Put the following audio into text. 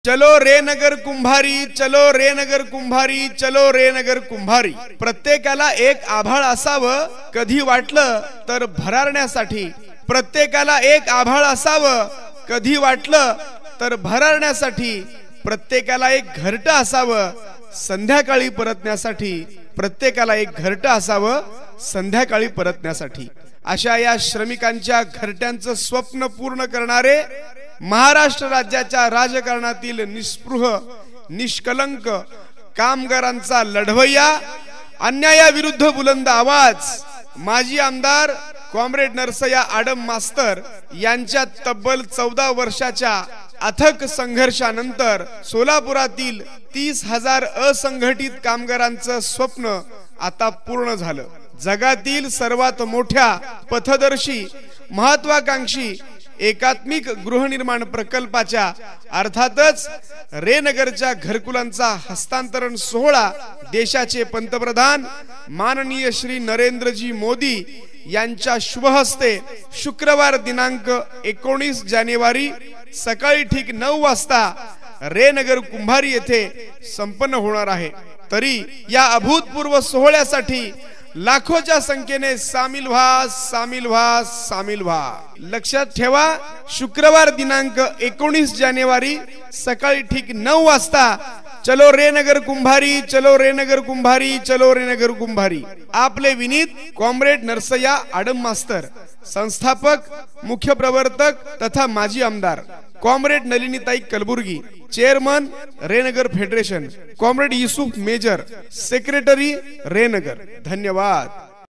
चलो रे नगर कुंभारी, चलो रे नगर कुंभारी, चलो रे नगर कुंभारी। प्रत्येकाला एक आभाळ असावं कधी वाटलं तर भरारण्यासाठी, प्रत्येकाला एक आभाळ असावं कधी वाटलं तर भरारण्यासाठी, प्रत्येकाला एक घरटं असावं संध्याकाळी परतण्यासाठी, प्रत्येकाला एक घरटं असावं संध्याकाळी परतण्यासाठी। अशा या श्रमिकांच्या घरट्यांचं स्वप्न पूर्ण करणारे महाराष्ट्र राज्याच्या राजकारणातील निस्पृह निष्कलंक कामगारांचा लढवय्या, अन्यायाविरुद्ध बुलंद आवाज माजी आमदार कॉम्रेड नरसय्या आडम मास्तर यांच्या तब्बल 14 वर्षाच्या अथक संघर्षानंतर सोलापुरातील 30,000 असंघटित कामगारांचं स्वप्न आता पूर्ण झालं। जगातील सर्वात मोठ्या पथदर्शी महत्वाकांक्षी एकात्मिक गृहनिर्माण प्रकल्पाच्या अर्थातच रे नगरच्या घरकुलांचा हस्तांतरण सोहळा देशाचे पंतप्रधान माननीय श्री नरेंद्रजी मोदी यांच्या शुभ हस्ते शुक्रवार दिनांक 19 जानेवारी सकाळी ठीक 9 वाजता रे नगर कुंभारी येथे संपन्न होणार आहे। तरी या अभूतपूर्व सोहळ्यासाठी लाखोच्या संख्येने सामील व्हा, सामील व्हा, सामील व्हा। लक्षात ठेवा, शुक्रवार दिनांक 19 जानेवारी सकाळी ठीक 9 वाजता चलो रे नगर कुंभारी, चलो रे नगर कुंभारी, चलो रे नगर कुंभारी। आपले विनीत कॉम्रेड नरसय्या आडम मास्तर, संस्थापक मुख्य प्रवर्तक तथा माजी आमदार कॉम्रेड नलिनीताई कलबुर्गी, चेयरमन रेनगर federation comrade Yusuf Major, secretary रेनगर। धन्यवाद।